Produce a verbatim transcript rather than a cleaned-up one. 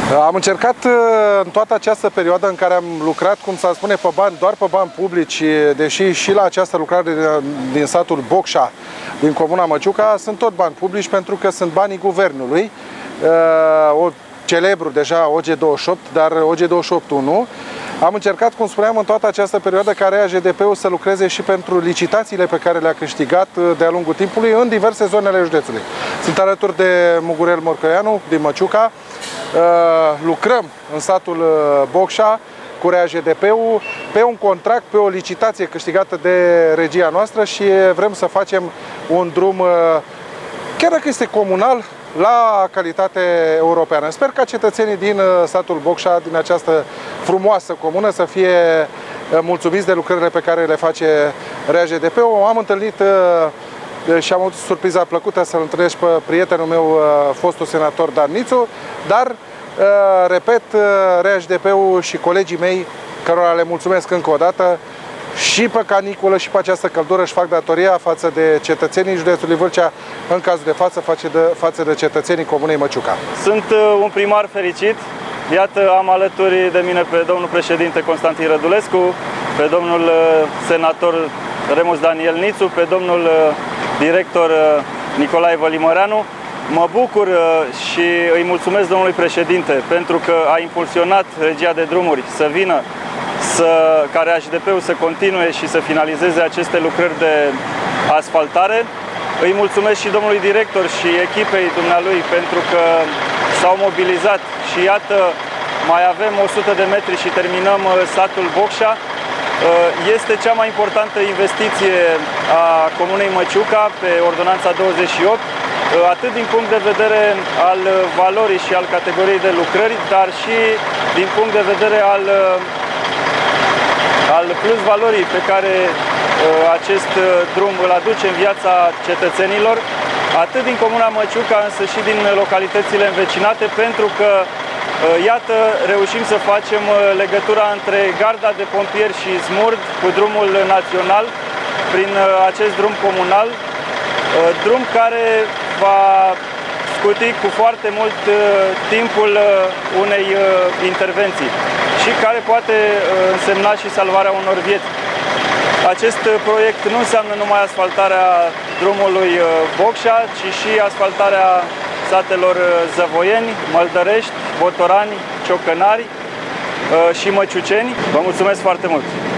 Am încercat în toată această perioadă în care am lucrat, cum s-ar spune, pe bani, doar pe bani publici, deși și la această lucrare din satul Bocșa, din comuna Măciuca, sunt tot bani publici pentru că sunt banii guvernului. O celebru deja O G douăzeci și opt, dar O G douăzeci și opt unu. Am încercat, cum spuneam, în toată această perioadă ca R A J D P-ul să lucreze și pentru licitațiile pe care le-a câștigat de-a lungul timpului în diverse zone ale județului. Sunt alături de Mugurel Morcăianu din Măciuca. Lucrăm în satul Bocșa cu R A J D P-ul pe un contract, pe o licitație câștigată de regia noastră și vrem să facem un drum, chiar dacă este comunal, la calitate europeană. Sper ca cetățenii din satul Bocșa, din această frumoasă comună, să fie mulțumiți de lucrările pe care le face R A J D P-ul. Am întâlnit și am avut surpriza plăcută să-l întâlnesc pe prietenul meu, fostul senator Dan Nițu, dar, repet, R A J D P-ul și colegii mei, cărora le mulțumesc încă o dată, și pe caniculă și pe această căldură își fac datoria față de cetățenii județului Vâlcea, în cazul de față, față de, față de cetățenii comunei Măciuca. Sunt un primar fericit. Iată, am alături de mine pe domnul președinte Constantin Rădulescu, pe domnul senator Remus Daniel Nițu, pe domnul director Nicolae Vălimăreanu. Mă bucur și îi mulțumesc domnului președinte pentru că a impulsionat regia de drumuri să vină Să, ca R A J D P-ul să continue și să finalizeze aceste lucrări de asfaltare. Îi mulțumesc și domnului director și echipei dumnealui pentru că s-au mobilizat și iată, mai avem o sută de metri și terminăm satul Bocșa. Este cea mai importantă investiție a comunei Măciuca pe ordonanța douăzeci și opt, atât din punct de vedere al valorii și al categoriei de lucrări, dar și din punct de vedere al al plus valorii pe care uh, acest uh, drum îl aduce în viața cetățenilor, atât din comuna Măciuca, însă și din localitățile învecinate, pentru că, uh, iată, reușim să facem uh, legătura între garda de pompieri și Smurd cu drumul național, prin uh, acest drum comunal, uh, drum care va scuti cu foarte mult uh, timpul uh, unei uh, intervenții și care poate uh, însemna și salvarea unor vieți. Acest uh, proiect nu înseamnă numai asfaltarea drumului uh, Bocșa, ci și asfaltarea satelor uh, Zăvoieni, Măldărești, Botorani, Ciocănari uh, și Măciuceni. Vă mulțumesc foarte mult!